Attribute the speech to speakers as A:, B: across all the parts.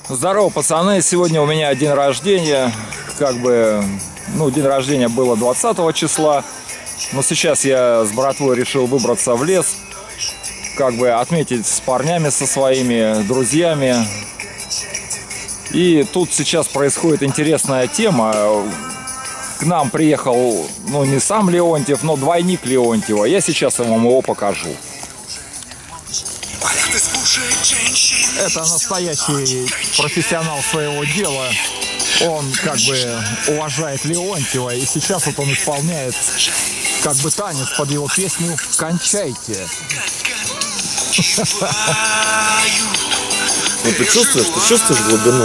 A: Здорово, пацаны! Сегодня у меня день рождения. День рождения было 20 числа. Но сейчас я с братвой решил выбраться в лес. Отметить с парнями, со своими друзьями. И тут сейчас происходит интересная тема. К нам приехал, не сам Леонтьев, но двойник Леонтьева. Я сейчас вам его покажу. Это настоящий профессионал своего дела. Он уважает Леонтьева. И сейчас вот он исполняет танец под его песню «Кончайте».
B: Ну ты чувствуешь глубину?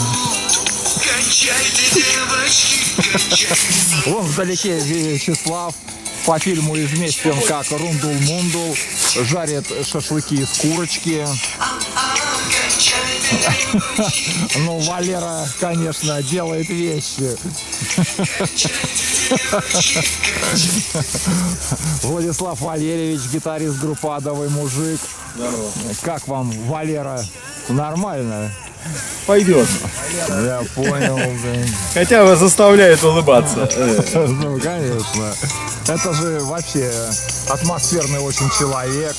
A: Вон вдалеке Вячеслав по фильму известен как Рундул-Мундул, жарит шашлыки из курочки. Ну, Валера, конечно, делает вещи. Владислав Валерьевич, гитарист группы «Адовый мужик».
B: Здорово.
A: Как вам, Валера? Нормально?
B: Пойдет.
A: Я понял, блин.
B: Хотя бы заставляет улыбаться.
A: Ну, конечно. Это же вообще атмосферный очень человек.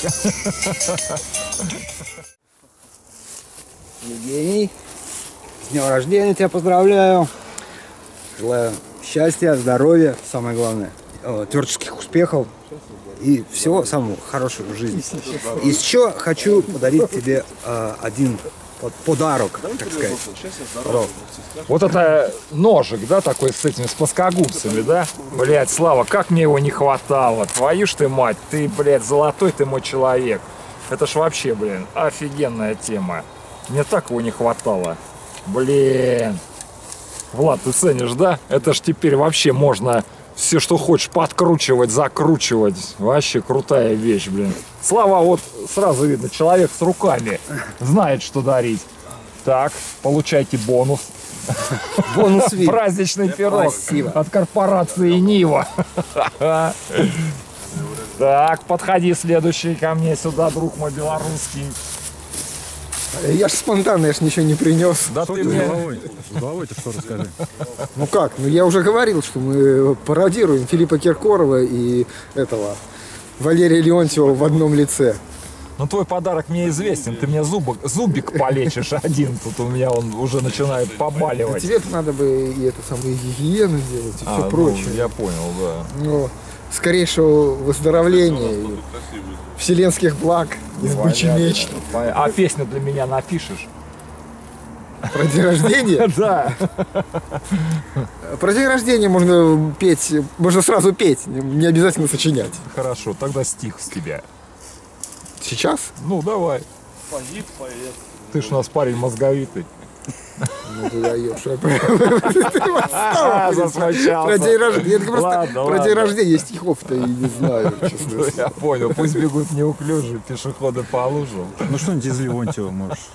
C: Евгений, с днем рождения тебя поздравляю. Желаю счастья, здоровья, самое главное, творческих успехов и всего самого хорошего в жизни. И еще хочу подарить тебе один подарок, так сказать.
A: Вот это ножик, да, такой с плоскогубцами, да? Блядь, Слава, как мне его не хватало. Твою ж ты мать, ты, блядь, золотой ты мой человек. Это ж вообще, блин, офигенная тема. Мне так его не хватало. Блин. Влад, ты ценишь, да? Это ж теперь вообще можно все, что хочешь, подкручивать, закручивать. Вообще крутая вещь, блин. Слава, вот сразу видно, человек с руками. Знает, что дарить. Так, получайте бонус.
C: Бонус VIP.
A: Праздничный пирог.
C: Спасибо.
A: От корпорации Нива. Так, подходи следующий ко мне сюда, друг мой белорусский.
C: Я ж спонтанно, я ж ничего не принес.
A: Да ты мне...
D: С головой-то что расскажи.
C: Ну как? Ну я уже говорил, что мы пародируем Филиппа Киркорова и этого Валерия Леонтьева в одном лице.
A: Ну твой подарок мне известен, ты мне зубик полечишь один, тут у меня он уже начинает побаливать.
C: Тебе надо бы и эту самую гигиену сделать и все прочее.
A: Я понял, да.
C: Ну, скорейшего выздоровления и вселенских благ из бычьей мечты.
A: А песню для меня напишешь?
C: Про день рождения?
A: Да.
C: Про день рождения можно петь, можно сразу петь, не обязательно сочинять.
A: Хорошо, тогда стих с тебя.
C: Сейчас?
A: Ну, давай.
B: Поэт.
A: Ты ж у нас парень мозговитый.
C: Ну, ты даешь.
A: Засмущался.
C: Про день рождения. Я просто
A: Ладно,
C: про день рождения стихов-то и не знаю, честно.
A: Я понял, пусть бегут неуклюжие пешеходы по лужам.
D: Ну что-нибудь из Леонтьева можешь.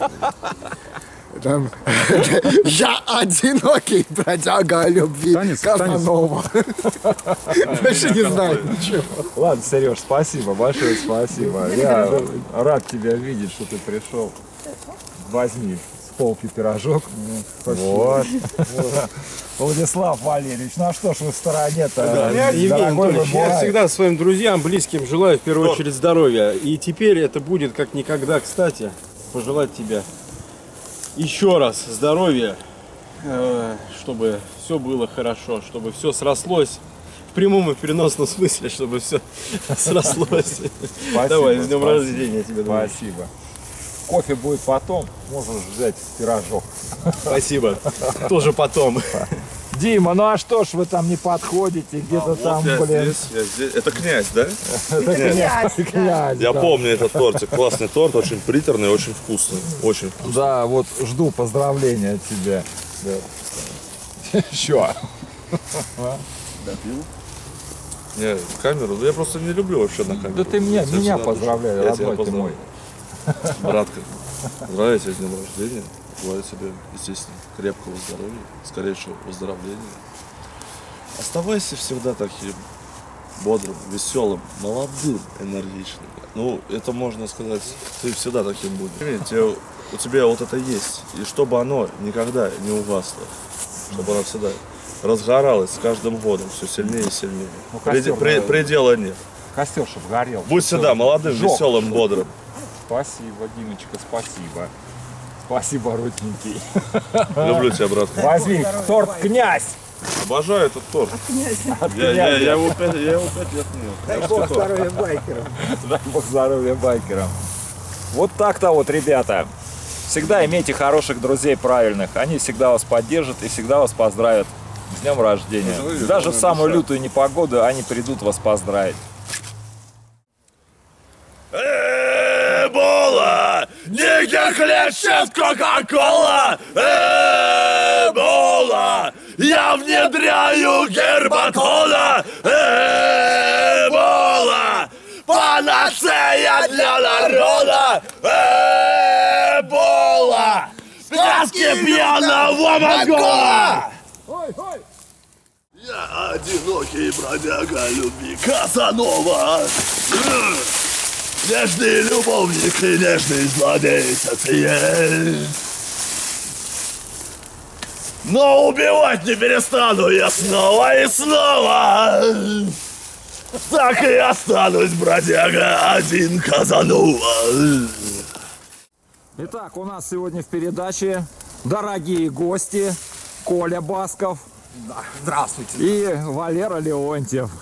C: Там, я одинокий бродяга любви Казанова. Больше не знаю ничего.
A: Ладно, Сереж, спасибо, большое спасибо. Я рад тебя видеть, что ты пришел. Возьми с полки пирожок. Вот. Владислав Валерьевич, ну а что ж вы в стороне-то?
E: Евгений Анатольевич, я всегда своим друзьям, близким желаю в первую очередь здоровья. И теперь это будет как никогда кстати пожелать тебе еще раз здоровья, чтобы все было хорошо, чтобы все срослось. В прямом и в переносном смысле, чтобы все срослось. Давай, с днем рождения тебе.
A: Спасибо. Кофе будет потом, можешь взять пирожок.
E: Спасибо. Тоже потом.
A: Дима, ну а что ж вы там не подходите, где-то там, блин.
B: Я здесь. Это князь, да?
A: Это князь,
B: Я
A: да.
B: помню этот тортик. Классный торт, очень приторный, очень вкусный. Очень вкусный.
A: Да, вот жду поздравления от тебя. Да. Еще.
B: Допил? Не, камеру. Я просто не люблю вообще на камеру.
A: Да ты меня поздравляй,
B: Я тебя
A: родной ты мой.
B: поздравляю. Братка, поздравляю тебя с днем рождения. Желаю тебе, естественно, крепкого здоровья, скорейшего выздоровления. Оставайся всегда таким бодрым, веселым, молодым, энергичным. Ну, это можно сказать, ты всегда таким будешь. Тебе у тебя вот это есть. И чтобы оно никогда не угасло. Чтобы оно всегда разгоралось с каждым годом все сильнее и сильнее.
A: Ну, костер,
B: Предела нет.
A: Костер, чтобы горел.
B: Будь всегда молодым,
A: Жёг.
B: веселым, бодрым.
A: Спасибо, Димочка, спасибо. Спасибо, родненький.
B: Люблю тебя, братка.
A: Возьми торт «Князь».
B: Обожаю этот торт. Я его 5 лет не
C: Дай бог здоровья байкерам.
A: Дай бог здоровья байкерам. Вот так-то вот, ребята. Всегда имейте хороших друзей правильных. Они всегда вас поддержат и всегда вас поздравят с днем рождения. Даже в самую лютую непогоду они придут вас поздравить.
B: Эбола! Нигер хлещет Кока-Кола! Эбола! Я внедряю гербатола! Эбола! Панацея для народа! Эбола! Сказки пьяного монгола! Я одинокий бродяга любви Казанова. Нежный любовник и нежный злодей социаль. Но убивать не перестану я снова и снова. Так и останусь, бродяга, один Казанова.
A: Итак, у нас сегодня в передаче дорогие гости Коля Басков
C: Здравствуйте.
A: и Валера Леонтьев.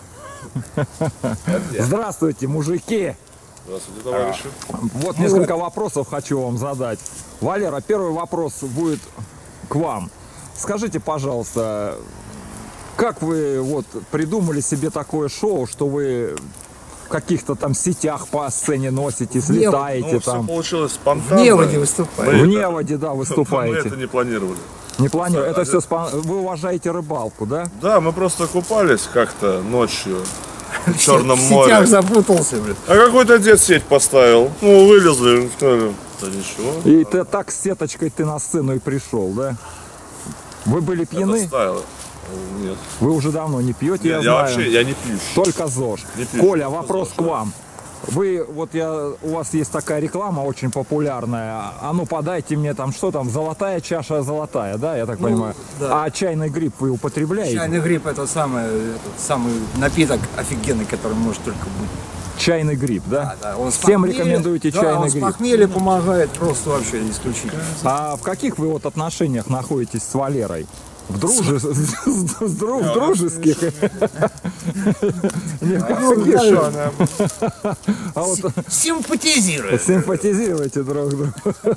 A: Здравствуйте, мужики!
B: Здравствуйте, товарищи.
A: Вот несколько вопросов хочу вам задать. Валера, первый вопрос будет к вам. Скажите, пожалуйста, как вы вот придумали себе такое шоу, что вы в каких-то там сетях по сцене носитесь, летаете
B: Ну, все
A: там?
B: получилось спонтанно.
C: В Неводе выступаю.
A: В Неводе, да,
B: Мы
A: выступаете.
B: это не планировали.
A: Не планирую. Это все вы уважаете рыбалку, да?
B: Да, мы просто купались как-то ночью в
C: В
B: Черном
C: сетях
B: море.
C: запутался, блин.
B: А какой-то дед сеть поставил. Ну, вылезли, сказали, да ничего.
A: И ты так с сеточкой ты на сцену и пришел, да? Вы были пьяны?
B: Ставил. Нет.
A: Вы уже давно не пьете, я
B: Я
A: знаю.
B: вообще, я не пью.
A: Только ЗОЖ.
B: Не пью,
A: Коля,
B: только
A: вопрос
B: ЗОЖ,
A: к вам. Вы, вот у вас есть такая реклама очень популярная. А ну подайте мне там, что там, золотая чаша золотая, да, я так понимаю.
C: да.
A: А чайный гриб вы употребляете?
C: Чайный гриб это самый напиток офигенный, который может только быть.
A: Чайный гриб, да?
C: Да, он с
A: Всем
C: похмелья-
A: рекомендуете
C: да,
A: чайный
C: он
A: гриб.
C: с похмелья помогает просто вообще исключительно.
A: А в каких вы вот отношениях находитесь с Валерой? В дружеских? Не, в каких? А вот
C: Симпатизирует.
A: симпатизируете друг другу.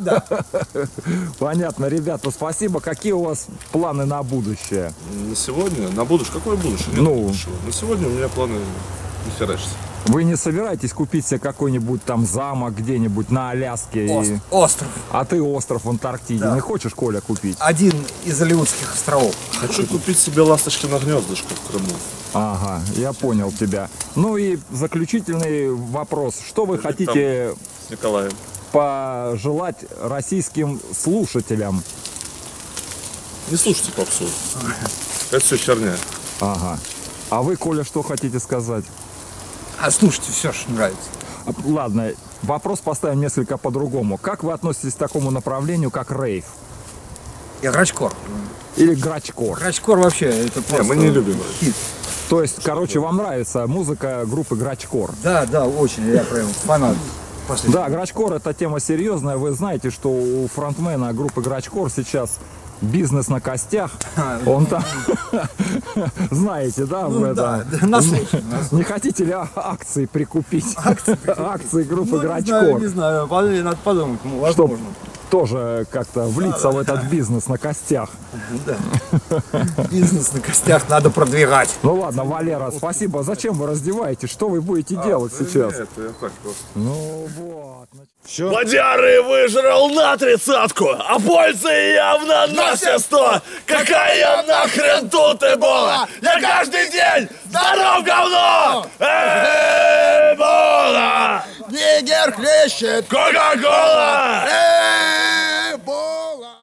A: Понятно, ребята, спасибо. Какие у вас планы на будущее?
B: На сегодня, на будущее, какое будущее? Нет
A: Ну.
B: будущего. На сегодня у меня планы не херачатся.
A: Вы не собираетесь купить себе какой-нибудь там замок где-нибудь на Аляске?
C: Остров.
A: А ты остров в Антарктиде не хочешь, Коля, купить?
C: Один из Алиутских островов.
B: Хочу купить себе ласточкино гнездышко в Крыму.
A: Ага, я понял тебя. Ну и заключительный вопрос. Что вы хотите
B: С Николаем.
A: пожелать российским слушателям?
B: Не слушайте попсу. Это все херня.
A: Ага. А вы, Коля, что хотите сказать?
C: А слушайте, все, что нравится.
A: Ладно, вопрос поставим несколько по-другому. Как вы относитесь к такому направлению, как рейв?
C: Я грачкор.
A: Или грачкор?
C: Грачкор вообще это просто...
B: мы не любим
C: хит.
A: То есть, короче, вам нравится музыка группы Грачкор?
C: Да, очень, я прям фанат.
A: Да, Грачкор — это тема серьезная. Вы знаете, что у фронтмена группы Грачкор сейчас бизнес на костях. Он там... Знаете, да, об этом?
C: Да, наслышан.
A: Не хотите ли акции прикупить? Акции группы
C: Не
A: Грачкор.
C: знаю, надо подумать,
A: Чтоб
C: возможно.
A: тоже как-то влиться в этот бизнес на костях.
C: Да. Бизнес на костях надо продвигать.
A: Ну ладно, Валера, спасибо. Зачем вы раздеваетесь? Что вы будете делать сейчас?
B: Нет, я так просто.
A: Ну вот.
B: Водяры выжрал на 30-ку, а пользы явно на все 100. Какая нахрен тут эбола? Я каждый день здоров говно! Эбола!
C: Нигер хлещет!
B: Кока-кола!